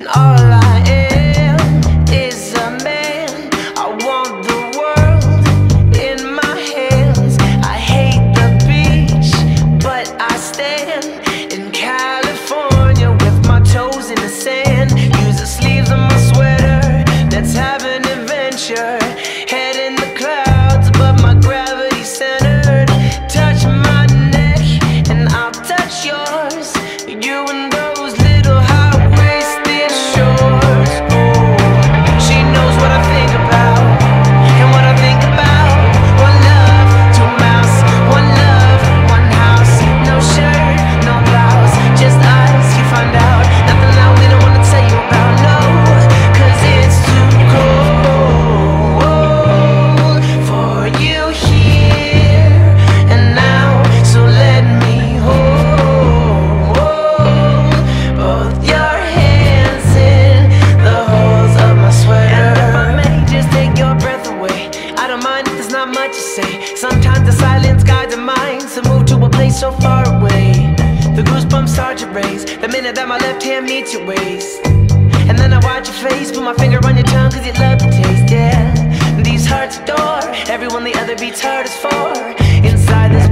all I am is a man. I want the world in my hands. I hate the beach, but I stand in California with my toes in the sand. Use the sleeves of my sweater, let's have an adventure. Head in the clouds, but my gravity centered. Touch my neck and I'll touch yours. You and those little high-waisted shorts. Oh, she knows what I think about and what I think about. One love, two mouths. One love, one house. No shirt, no blouse, just us. You find out nothing I don't wanna tell you about. No, 'cause it's too cold for you here and now. So let me hold both your hands in the holes of my sweater. And if I may just take your breath away, I don't mind if there's not much to say. Sometimes the silence guides the mind to move to a place so far away. The goosebumps start to raise the minute that my left hand meets your waist. And then I watch your face, put my finger on your tongue 'cause you love the taste, yeah. These hearts adore everyone the other beats hardest for. Inside this